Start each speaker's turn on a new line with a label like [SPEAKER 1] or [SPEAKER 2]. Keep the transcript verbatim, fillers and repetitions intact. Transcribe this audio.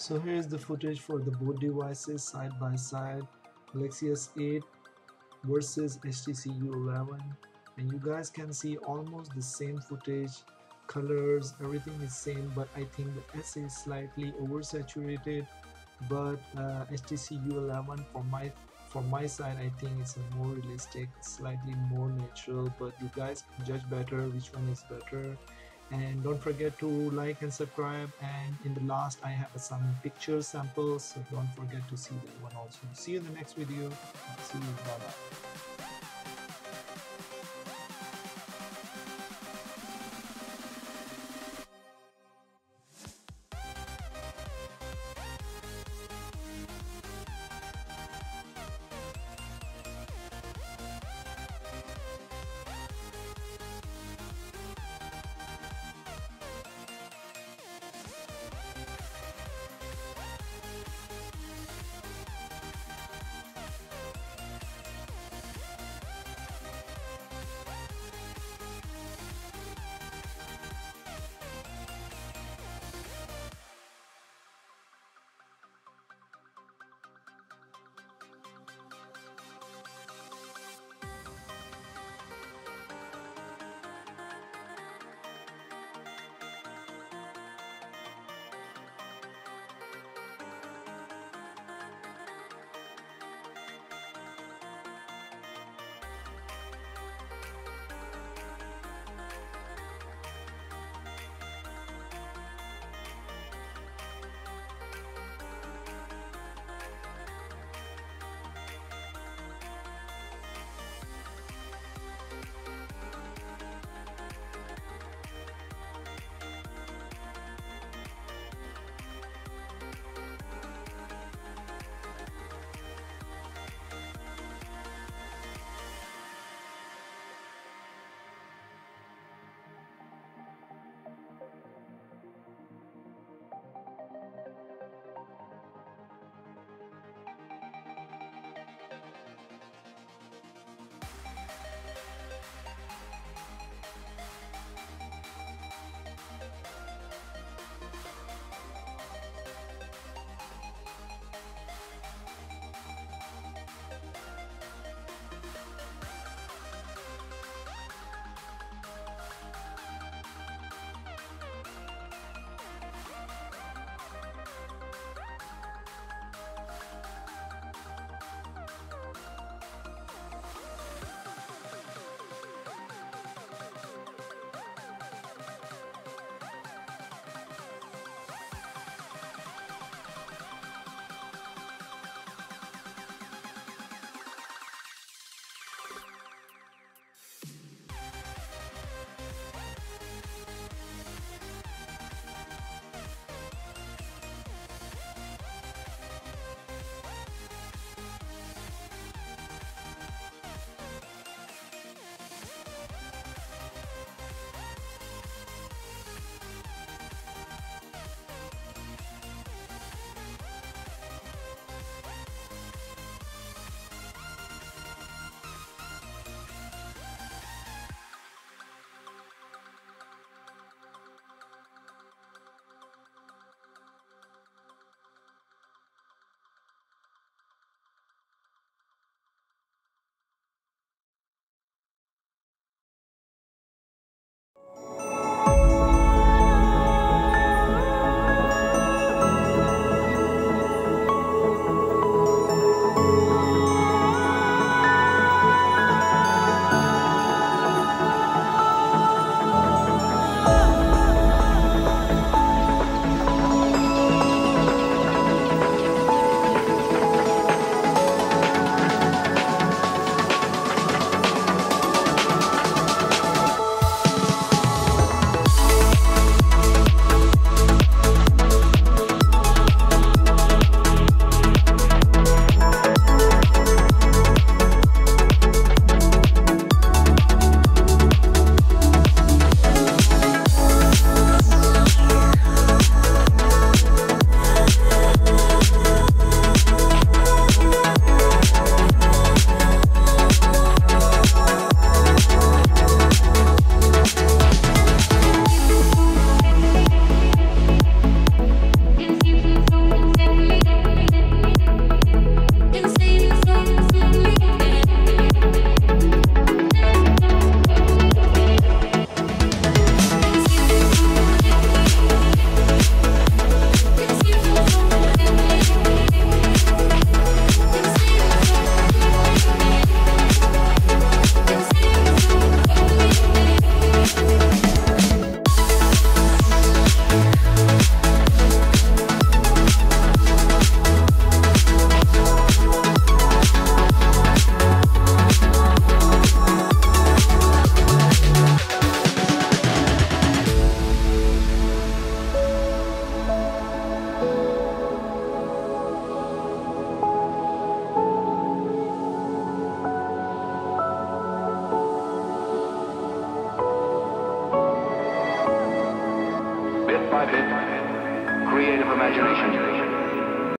[SPEAKER 1] So here is the footage for the both devices side by side, Galaxy S eight versus H T C U eleven, and you guys can see almost the same footage, colors, everything is same, but I think the S is slightly oversaturated, but uh, H T C U eleven for my from my side I think it's a more realistic, slightly more natural, but you guys can judge better which one is better. And don't forget to like and subscribe, and in the last I have some picture samples, so don't forget to see that one also. See you in the next video. See you. Bye bye.
[SPEAKER 2] bit by bit, creative imagination